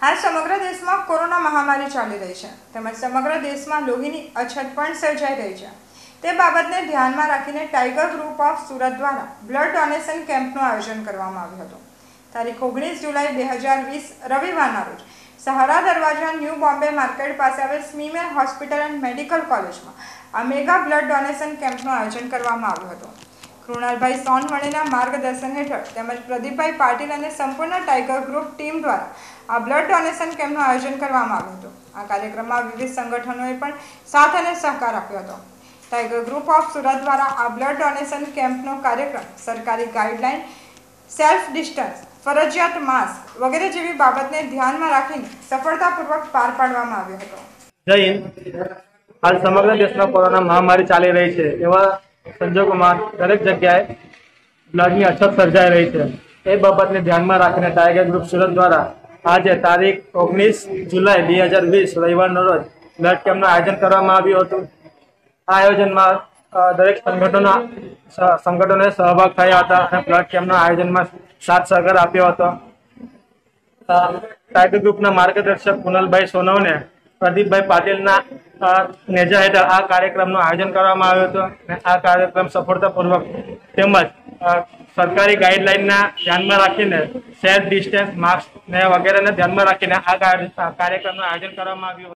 हाल समग्र देश में कोरोना महामारी चाली रही है તેમજ સમગ્ર દેશમાં લોહીની અછત પણ સર્જાઈ રહી છે। તે બાબતને ધ્યાનમાં રાખીને ટાઈગર ગ્રુપ ઓફ સુરત દ્વારા બ્લડ ડોનેશન કેમ્પનું આયોજન કરવામાં આવ્યું હતું। તારીખ 19 જુલાઈ 2020 રવિવારના રોજ સહારા દરવાજા ન્યૂ બોમ્બે માર્કેટ પાસે આવેલ સ્મીમેર હોસ્પિટલ એન્ડ મેડિકલ કોલેજમાં આ મેગા બ્લડ ડોનેશન કેમ્પનું આયોજન કરવામાં આવ્યું હતું। કૃણાલભાઈ સોનવણેના માર્ગદર્શન હેઠળ તેમજ પ્રદીપભાઈ પાટીલ અને સંપૂર્ણ ટાઈગર ગ્રુપ ટીમ દ્વારા આ બ્લડ ડોનેશન કેમ્પનું આયોજન કરવામાં આવ્યું હતું। આ કાર્યક્રમમાં વિવિધ સંગઠનોએ પણ સાથ અને સહકાર આપ્યો હતો। ટાઈગર ગ્રુપ ઓફ સુરત દ્વારા આ બ્લડ ડોનેશન કેમ્પનો કાર્યક્રમ સરકારી ગાઈડલાઈન, સેલ્ફ ડિસ્ટન્સ, ફરજિયાત માસ્ક વગેરે જેવી બાબતને ધ્યાનમાં રાખીને સફળતાપૂર્વક પાર પાડવામાં આવ્યો હતો। જય હિન્દ। હાલ સમગ્ર દેશમાં કોરોના મહામારી ચાલી રહી છે, એવા સંજોગોમાં દરેક જગ્યાએ બ્લડની અછત સર્જાઈ રહી છે। એ બાબતને ધ્યાનમાં રાખીને ટાઈગર ગ્રુપ સુરત દ્વારા આજે તારીખ 19 જુલાઈ 2020 રવિવારના રોજ બ્લડ કેમ્પનું આયોજન કરવામાં આવ્યું હતું। આ આયોજનમાં દરેક સંગઠનોએ સહભાગ થયા હતા અને બ્લડ કેમ્પના આયોજનમાં સાથ સહકાર આપ્યો હતો। ટાઈગર ગ્રુપના માર્ગદર્શક કુનાલભાઈ સોનવને પ્રદીપભાઈ પાટીલના નેજા હેઠળ આ કાર્યક્રમનું આયોજન કરવામાં આવ્યું હતું અને આ કાર્યક્રમ સફળતાપૂર્વક તેમજ સરકારી ગાઈડલાઈનના ધ્યાનમાં રાખીને સેલ્ફ ડિસ્ટન્સ, માસ્ક ને વગેરેને ધ્યાનમાં રાખીને આ કાર્યક્રમનું આયોજન કરવામાં આવ્યું।